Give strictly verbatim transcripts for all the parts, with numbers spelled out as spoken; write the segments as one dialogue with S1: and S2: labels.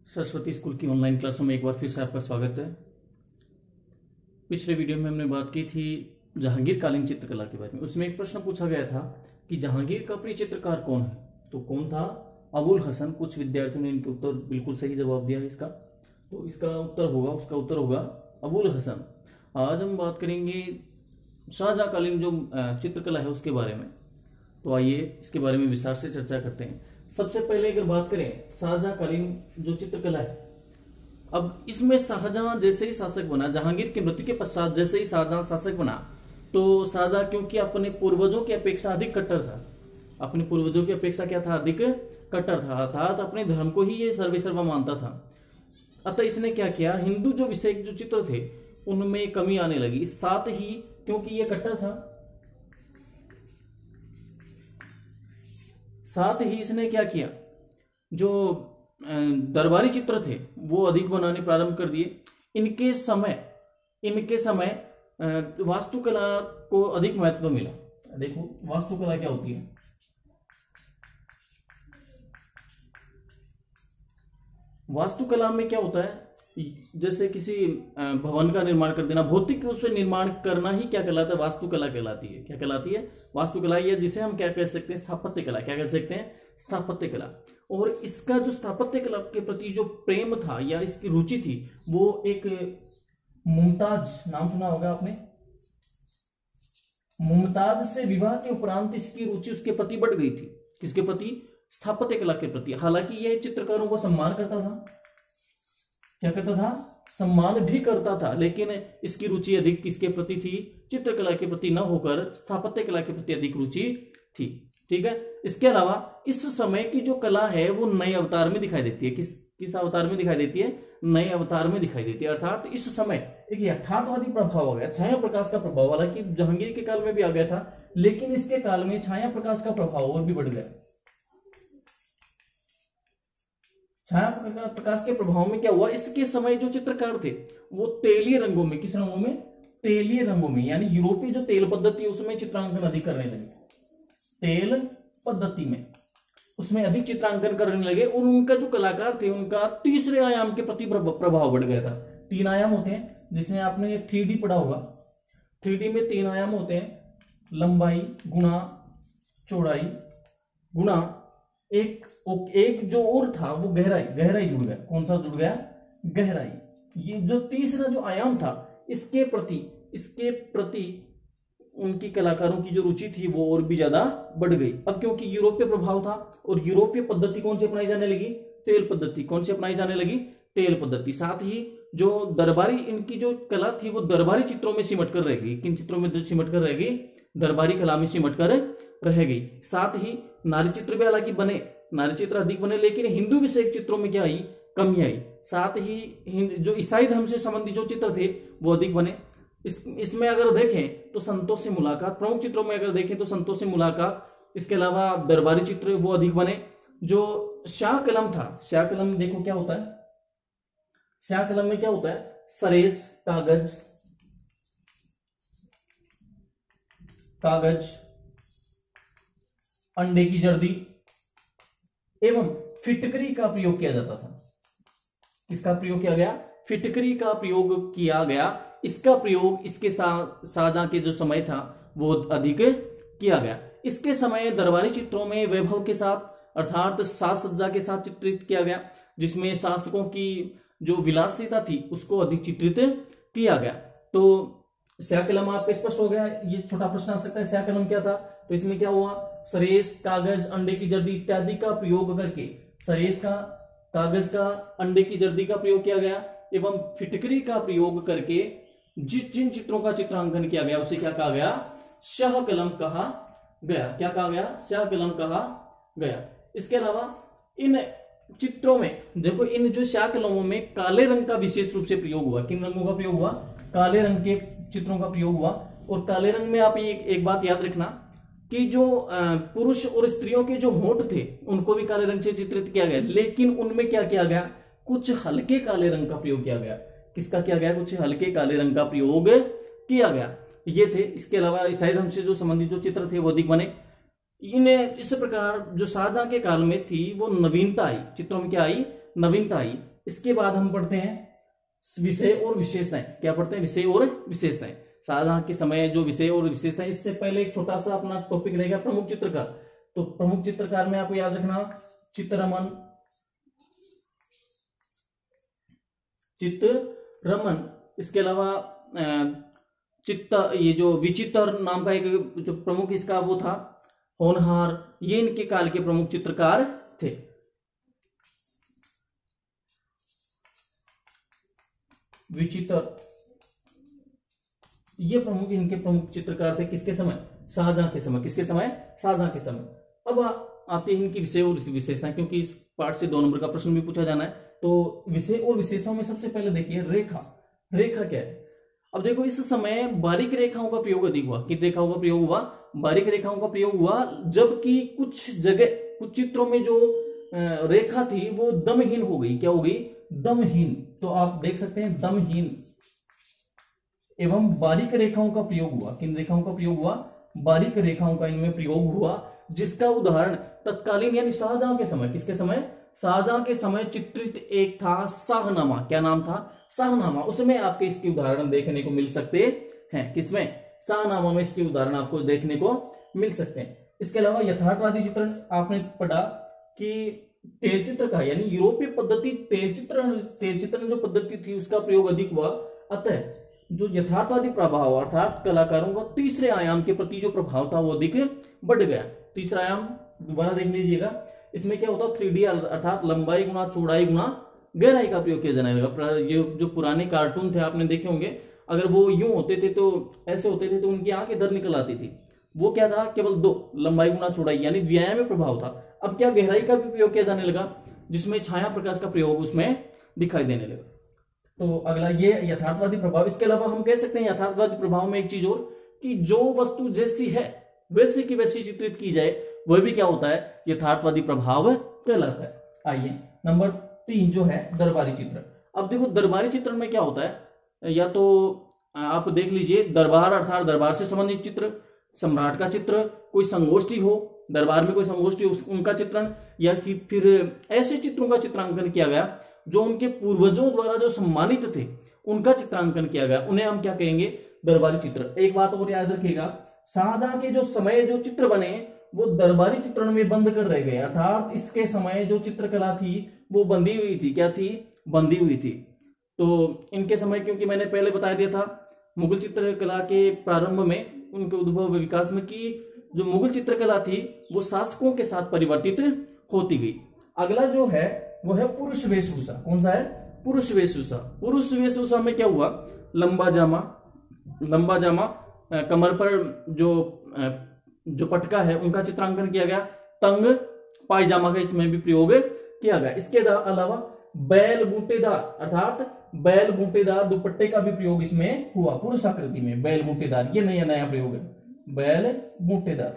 S1: Saraswati school की online क्लासों में एक बार फिर से आपका स्वागत है। पिछले वीडियो में हमने बात की थी जहांगीर कालीन चित्रकला के बारे में। उसमें एक प्रश्न पूछा गया था कि जहांगीर का प्रिय चित्रकार कौन है, तो कौन था? अबुल हसन। कुछ विद्यार्थियों ने इनके उत्तर बिल्कुल सही जवाब दिया है इसका, तो इसका उत्तर होगा उसका उत्तर होगा अबुल हसन। आज हम बात करेंगे शाहजहांकालीन जो चित्रकला है उसके बारे में, तो आइए इसके बारे में विस्तार से चर्चा करते हैं। सबसे पहले अगर बात करें शाहजहांकालीन जो चित्रकला है, अब इसमें शाहजहां जैसे ही शासक बना, जहांगीर की मृत्यु के पश्चात जैसे ही शाहजहां शासक बना, तो शाहजहां क्योंकि अपने पूर्वजों की अपेक्षा अधिक कट्टर था, अपने पूर्वजों की अपेक्षा क्या था? अधिक कट्टर था, अर्थात अपने धर्म को ही ये सर्वेसर्वा मानता था। अतः इसने क्या किया, हिंदू जो विषय जो चित्र थे उनमें कमी आने लगी। साथ ही क्योंकि ये कट्टर था, साथ ही इसने क्या किया, जो दरबारी चित्र थे वो अधिक बनाने प्रारंभ कर दिए। इनके समय इनके समय वास्तुकला को अधिक महत्व मिला। देखो वास्तुकला क्या होती है। वास्तुकला में क्या होता है, जैसे किसी भवन का निर्माण कर देना, भौतिक रूप से निर्माण करना ही क्या कहलाता है? वास्तुकला कहलाती है। क्या कहलाती है? वास्तुकला, या जिसे हम क्या कह सकते हैं? स्थापत्य कला। क्या कह सकते हैं? स्थापत्य कला। और इसका जो स्थापत्य कला के प्रति जो प्रेम था या इसकी रुचि थी, वो एक मुमताज, नाम सुना होगा आपने, मुमताज से विवाह के उपरांत इसकी रुचि उसके प्रति बढ़ गई थी। किसके प्रति? स्थापत्य कला के प्रति। हालांकि यह चित्रकारों को सम्मान करता था, क्या करता था? सम्मान भी करता था, लेकिन इसकी रुचि अधिक किसके प्रति थी? चित्रकला के प्रति न होकर स्थापत्य कला के प्रति अधिक रुचि थी। ठीक है। इसके अलावा इस समय की जो कला है वो नए अवतार में दिखाई देती है। किस किस अवतार में दिखाई देती है? नए अवतार में दिखाई देती है। अर्थात इस समय एक यथार्थवादी प्रभाव आ गया, छाया प्रकाश का प्रभाव। हालांकि जहांगीर के काल में भी आ गया था, लेकिन इसके काल में छाया प्रकाश का प्रभाव और भी बढ़ गया। छाया प्रकाश के प्रभाव में क्या हुआ, इसके समय जो चित्रकार थे वो तेलीय रंगों में, किस रंगों में? तेलीय रंगों में, यानी यूरोपीय जो तेल पद्धति है उसमें चित्रांकन अधिक करने लगे। तेल पद्धति में उसमें अधिक चित्रांकन करने लगे, और उनका जो कलाकार थे उनका तीसरे आयाम के प्रति प्रभाव बढ़ गया था। तीन आयाम होते हैं, जिसने आपने थ्री डी पढ़ा होगा। थ्री डी में तीन आयाम होते हैं, लंबाई गुणा चौड़ाई गुणा एक एक जो और था वो गहराई, गहराई जुड़ गया। कौन सा जुड़ गया? गहराई। ये जो तीसरा जो आयाम था, इसके प्रति इसके प्रति उनकी कलाकारों की जो रुचि थी वो और भी ज्यादा बढ़ गई। अब क्योंकि यूरोपीय प्रभाव था, और यूरोपीय पद्धति कौन सी अपनाई जाने लगी? तेल पद्धति। कौन सी अपनाई जाने लगी? तेल पद्धति। साथ ही जो दरबारी इनकी जो कला थी वो दरबारी चित्रों में सिमट कर रह गई। किन चित्रों में सिमट कर रह गई? दरबारी कला में सिमट कर रह गई। साथ ही नारी चित्र भी हालांकि बने, नारी चित्र अधिक बने, लेकिन हिंदू विषयक चित्रों में क्या आई? कमी आई। साथ ही जो ईसाई धर्म से संबंधित जो चित्र थे वो अधिक बने। इस इसमें अगर देखें तो संतों से मुलाकात, प्रमुख चित्रों में अगर देखें तो संतों से मुलाकात, इसके अलावा दरबारी चित्र वो अधिक बने। जो शाह कलम था, शाह कलम में देखो क्या होता है, शाह कलम में क्या होता है? सरेस, कागज कागज अंडे की जर्दी एवं फिटकरी का प्रयोग किया जाता था। किसका प्रयोग किया गया? फिटकरी का प्रयोग किया गया। इसका प्रयोग इसके शाहजहां के जो समय था वो अधिक किया गया। इसके समय दरबारी चित्रों में वैभव के साथ, अर्थात साज सज्जा के साथ चित्रित किया गया, जिसमें शासकों की जो विलासिता थी उसको अधिक चित्रित किया गया। तो स्याह कलम आपको स्पष्ट हो गया। ये छोटा प्रश्न आ सकता है, स्याह कलम क्या था? तो इसमें क्या हुआ? सरेस, कागज, अंडे की जर्दी इत्यादि का प्रयोग करके, सरेस का, कागज का, अंडे की जर्दी का प्रयोग किया गया एवं फिटकरी का प्रयोग करके जिस जिन चित्रों का चित्रांकन किया गया उसे क्या कहा गया? शाह कलम कहा गया। क्या कहा गया? शाह कलम कहा गया। इसके अलावा इन चित्रों में देखो, इन जो शाह कलमों में काले रंग का विशेष रूप से प्रयोग हुआ। किन रंगों का प्रयोग हुआ? काले रंग के चित्रों का प्रयोग हुआ। और काले रंग में आप एक, एक बात याद रखना कि जो पुरुष और स्त्रियों के जो होंठ थे उनको भी काले रंग से चित्रित किया गया, लेकिन उनमें क्या किया गया? कुछ हल्के काले रंग का प्रयोग किया गया। किसका किया गया? कुछ हल्के काले रंग का प्रयोग किया गया। ये थे। इसके अलावा ईसाई धर्म से जो संबंधित जो चित्र थे वो अधिक बने। इन्हें इस प्रकार जो शाहजहां के काल में थी वो नवीनता आई, चित्रों में क्या आई? नवीनता आई। इसके बाद हम पढ़ते हैं विषय और विशेषताएं। क्या पढ़ते हैं? विषय और विशेषताएं। शाहजहां के समय जो विषय और विशेषताएं, इससे पहले एक छोटा सा अपना टॉपिक रहेगा प्रमुख चित्रकार। तो प्रमुख चित्रकार में आपको याद रखना चित्ररमन, चित्ररमन, इसके अलावा चित्त ये जो विचित्र नाम का एक जो प्रमुख इसका वो था होनहार, ये इनके काल के प्रमुख चित्रकार थे। विचित्र ये प्रमुख इनके प्रमुख चित्रकार थे किसके समय? शाहजहां के समय। किसके समय? शाहजहां के समय। अब आते हैं इनकी विषय और विशेषताएं, क्योंकि इस पार्ट से दो नंबर का प्रश्न भी पूछा जाना है। तो विषय और विशेषताओं में सबसे पहले देखिए रेखा। रेखा क्या है? अब देखो इस समय बारीक रेखाओं का प्रयोग अधिक हुआ। किन रेखाओं का प्रयोग हुआ? बारीक रेखाओं का प्रयोग हुआ, जबकि कुछ जगह कुछ चित्रों में जो रेखा थी वो दमहीन हो गई। क्या हो गई? दमहीन। तो आप देख सकते हैं दमहीन एवं बारीक रेखाओं का प्रयोग हुआ। किन रेखाओं का प्रयोग हुआ? बारीक रेखाओं का इनमें प्रयोग हुआ, जिसका उदाहरण तत्कालीन यानी शाहजहां के समय, किसके समय? शाहजहां के समय चित्रित एक था शाहनामा। क्या नाम था? शाहनामा। उसमें आपके इसके उदाहरण देखने को मिल सकते हैं। किसमें? शाहनामा में इसके उदाहरण आपको देखने को मिल सकते हैं। इसके अलावा यथार्थवादी चित्रण आपने पढ़ा कि तेल चित्र का यानी यूरोपीय पद्धति तेल चित्रण तेल चित्रण जो पद्धति थी उसका प्रयोग अधिक हुआ। अतः जो यथार्थवादी प्रभाव अर्थात कलाकारों का तीसरे आयाम के प्रति जो प्रभाव था वो अधिक बढ़ गया। तीसरा आयाम दोबारा देख लीजिएगा, इसमें क्या होता? थ्री डी अर्थात लंबाई गुना चौड़ाई गुना गहराई का प्रयोग किया जाने लगा। ये जो पुराने कार्टून थे आपने देखे होंगे, अगर वो यूं होते थे तो ऐसे होते थे तो उनकी आंखें इधर निकल आती थी। वो क्या था? केवल दो, लंबाई गुना चौड़ाई यानी व्यायाम में प्रभाव था। अब क्या गहराई का भी प्रयोग किया जाने लगा, जिसमें छाया प्रकाश का प्रयोग उसमें दिखाई देने लगा। तो अगला ये यथार्थवादी प्रभाव। इसके अलावा हम कह सकते हैं यथार्थवादी प्रभाव में एक चीज और कि जो वस्तु जैसी है वैसी की वैसी चित्रित की जाए, वह भी क्या होता है? यथार्थवादी प्रभाव कहलाता है। आइए नंबर तीन जो है दरबारी चित्र। अब देखो दरबारी चित्रण में क्या होता है, या तो आप देख लीजिए दरबार अर्थात दरबार से संबंधित चित्र, सम्राट का चित्र, कोई संगोष्ठी हो, दरबार में कोई संगोष्ठी हो उनका चित्रण, या फिर ऐसे चित्रों का चित्रांकन किया गया जो उनके पूर्वजों द्वारा जो सम्मानित थे उनका चित्रांकन किया गया, उन्हें हम क्या कहेंगे? दरबारी चित्र। एक बात और याद रखिएगा, शाहजहां के जो समय जो चित्र बने वो दरबारी चित्रण में बंद कर रह गए, अर्थात इसके समय जो चित्रकला थी वो बंधी हुई थी। क्या थी? बंधी हुई थी। तो इनके समय, क्योंकि मैंने पहले बता दिया था मुगल चित्रकला के प्रारंभ में उनके उद्भव विकास में कि जो मुगल चित्रकला थी वो शासकों के साथ परिवर्तित होती गई। अगला जो है वो है पुरुष वेशभूषा। कौन सा है? पुरुष वेशभूषा। पुरुष वेशभूषा में क्या हुआ? लंबा जामा, लंबा जामा, कमर पर जो जो पटका है उनका चित्रांकन किया गया। तंग पायजामा का इसमें भी प्रयोग किया गया। इसके अलावा बैल बूटेदार अर्थात बैल बूटेदार दुपट्टे का भी प्रयोग इसमें हुआ। पुरुष आकृति में बैल बूटेदार, ये नया नया प्रयोग है, बैल बूटेदार।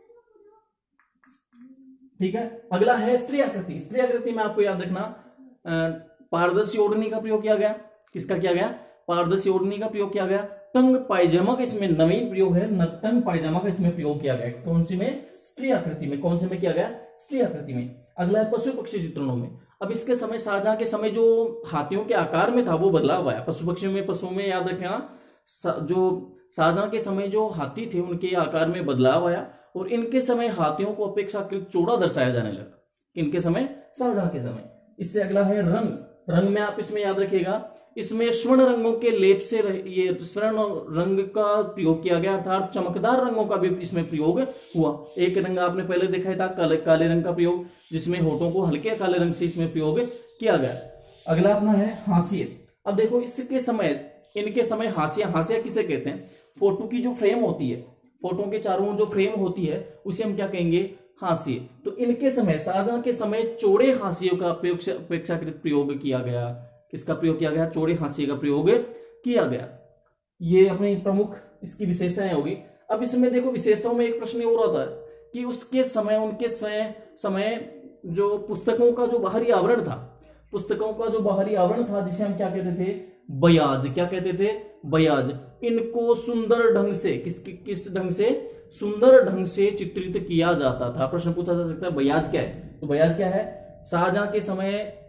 S1: ठीक है। अगला है स्त्री आकृति। स्त्री आकृति में आपको याद रखना पारदर्शी ओढ़नी का प्रयोग किया गया। किसका किया गया? पारदर्शी ओढ़नी का प्रयोग किया गया। तंग पायजामा का इसमें नवीन प्रयोग है, न तंग पायजामा का इसमें प्रयोग किया गया। कौन सी में? स्त्री आकृति में। कौन से में किया गया? स्त्री आकृति में। अगला है पशु पक्षी चित्रणों में। अब इसके समय शाहजहां के समय जो हाथियों के आकार में था वो बदलाव आया। पशु पक्षियों में पशुओं में याद रखना जो शाहजहां के समय जो हाथी थे उनके आकार में बदलाव आया और इनके समय हाथियों को अपेक्षाकृत चौड़ा दर्शाया जाने लगा। इनके समय? शाहजहां के समय। इससे अगला है रंग। रंग में आप इसमें याद रखिएगा, इसमें स्वर्ण रंगों के लेप से ये स्वर्ण रंग का प्रयोग किया गया, अर्थात चमकदार रंगों का भी इसमें प्रयोग हुआ। एक रंग आपने पहले देखा था काले, काले रंग का प्रयोग, जिसमें होठों को हल्के काले रंग से इसमें प्रयोग किया गया। अगला अपना है हाशिए। अब देखो इसके समय, इनके समय हाशिया, हाशिया किसे कहते हैं? फोटो की जो फ्रेम होती है, फोटो के चारों ओर जो फ्रेम होती है उसे हम क्या कहेंगे? हाशिए। तो इनके समय, शाहजहां के समय चौड़े हाशियों का अपेक्षाकृत प्रयोग किया गया। किसका प्रयोग किया गया? चौड़े हाशिए का प्रयोग किया गया। ये अपनी प्रमुख इसकी विशेषताएं होगी। अब इसमें देखो विशेषताओं में एक प्रश्न और आता है कि उसके समय, उनके समय समय जो पुस्तकों का जो बाहरी आवरण था, पुस्तकों का जो बाहरी आवरण था जिसे हम क्या कहते थे? बयाज। क्या कहते थे? बयाज। इनको सुंदर ढंग से, किस किस ढंग से? सुंदर ढंग से चित्रित किया जाता था। प्रश्न पूछा जा सकता है बयाज क्या है? तो बयाज क्या है? शाहजहां के समय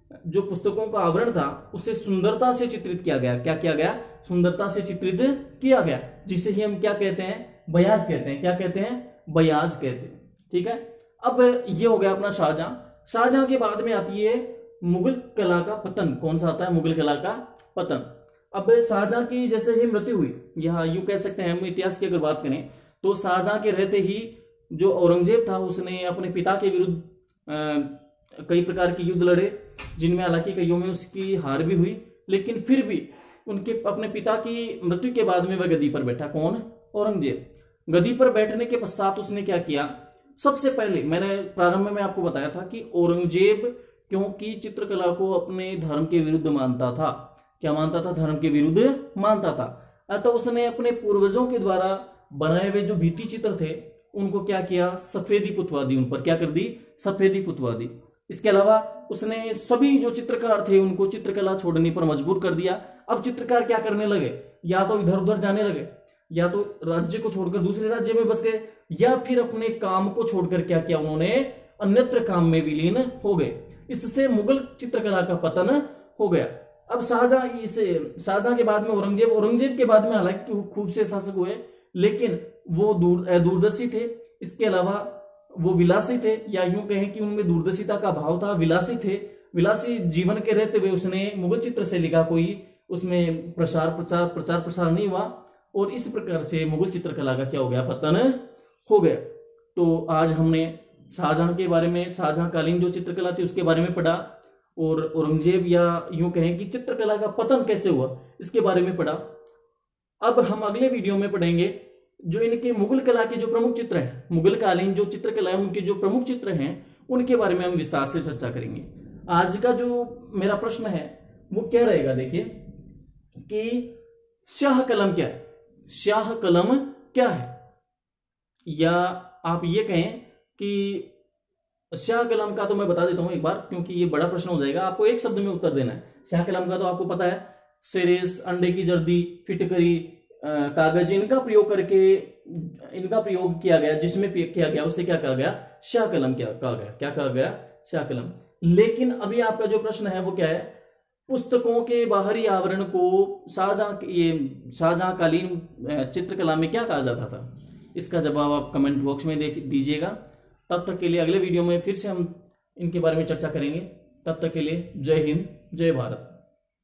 S1: जो पुस्तकों का आवरण था उसे सुंदरता से चित्रित किया गया। क्या किया गया? सुंदरता से चित्रित किया गया, जिसे ही हम क्या कहते हैं? बयाज कहते हैं। क्या कहते हैं? बयाज कहते हैं। ठीक है, अब ये हो गया अपना शाहजहां। शाहजहां के बाद में आती है मुगल कला का पतन। कौन सा आता है? मुगल कला का पतन। अब शाहजहां की जैसे ही मृत्यु हुई, यह यूं कह सकते हैं हम इतिहास की अगर बात करें तो शाहजहां के रहते ही जो औरंगजेब था उसने अपने पिता के विरुद्ध कई प्रकार के युद्ध लड़े, जिनमें हालांकि कईयों में उसकी हार भी हुई, लेकिन फिर भी उनके अपने पिता की मृत्यु के बाद में वह गद्दी पर बैठा। कौन? औरंगजेब। गद्दी पर बैठने के पश्चात उसने क्या किया? सबसे पहले मैंने प्रारंभ में आपको बताया था कि औरंगजेब क्योंकि चित्रकला को अपने धर्म के विरुद्ध मानता था। क्या मानता था? धर्म के विरुद्ध मानता था। अतः उसने अपने पूर्वजों के द्वारा बनाए हुए जो भित्ति चित्र थे उनको क्या किया? सफेदी पुतवा दी उन पर। क्या कर दी? सफेदी पुतवा दी। इसके अलावा उसने सभी जो चित्रकार थे उनको चित्रकला छोड़ने पर मजबूर कर दिया। अब चित्रकार क्या करने लगे? या तो इधर उधर जाने लगे, या तो राज्य को छोड़कर दूसरे राज्य में बस गए, या फिर अपने काम को छोड़कर क्या किया उन्होंने? अन्यत्र काम में विलीन हो गए। इससे मुगल चित्रकला का पतन हो गया। अब शाहजहां इसे शाहजहां के बाद में औरंगजेब औरंगजेब के बाद में हालांकि खूब से शासक हुए, लेकिन वो दूर दूरदर्शी थे। इसके अलावा वो विलासी थे, या यूं कहें कि उनमें दूरदर्शिता का भाव था, विलासी थे। विलासी जीवन के रहते हुए उसने मुगल चित्र से लिखा, कोई उसमें प्रसार प्रचार प्रचार प्रसार नहीं हुआ, और इस प्रकार से मुगल चित्रकला का क्या हो गया? पतन हो गया। तो आज हमने शाहजहां के बारे में, शाहजहां कालीन जो चित्रकला थी उसके बारे में पढ़ा, और औरंगजेब या यूं कहें कि चित्रकला का पतन कैसे हुआ इसके बारे में पढ़ा। अब हम अगले वीडियो में पढ़ेंगे जो इनके मुगल कला के जो प्रमुख चित्र हैं, मुगल कालीन जो चित्रकला है उनके जो प्रमुख चित्र हैं उनके बारे में हम विस्तार से चर्चा करेंगे। आज का जो मेरा प्रश्न है वो क्या रहेगा? देखिए कि शाह कलम क्या है? शाह कलम क्या है? या आप ये कहें कि शाह कलम का तो मैं बता देता हूं एक बार, क्योंकि ये बड़ा प्रश्न हो जाएगा। आपको एक शब्द में उत्तर देना है। शाह कलम का तो आपको पता है, सेरेस, अंडे की जर्दी, फिटकरी, कागज, इनका प्रयोग करके इनका प्रयोग किया गया, जिसमें किया गया उसे क्या कहा गया? शाह कलम क्या कहा गया? क्या कहा गया? शाह कलम। लेकिन अभी आपका जो प्रश्न है वो क्या है? पुस्तकों के बाहरी आवरण को शाहजहां ये शाहजहां कालीन चित्रकला में क्या कहा जाता था? इसका जवाब आप कमेंट बॉक्स में देख दीजिएगा। तब तक के लिए अगले वीडियो में फिर से हम इनके बारे में चर्चा करेंगे। तब तक के लिए जय हिंद, जय भारत।